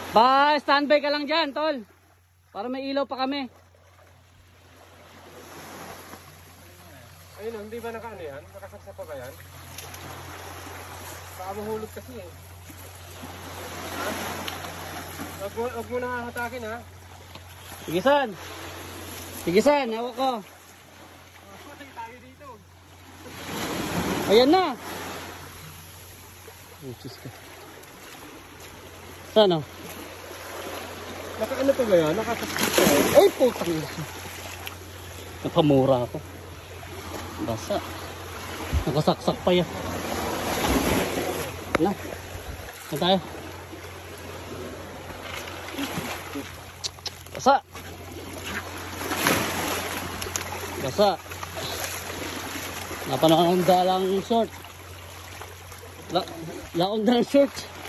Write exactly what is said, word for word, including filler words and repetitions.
Ba, standby ka lang dyan, tol. Para may ilaw pa kami. Ayun, hindi ba nakaano yan? Nakasaksa pa ba yan? Baka mahulog kasi eh. Ha? Wag mo, wag mo na hatakin ha. Sige san. Sige san, hawak ko. Patay tayo dito. Ayan na. Usis ka. Saan o? Nakaano pa ba yan? Nakasaksa pa yan? Ay, putang ina. Napamura ako. Basa. Nakasaksak pa yan. Wala. Saan tayo? Basa. Basa. Napanakang dalang short. La laong dalang short.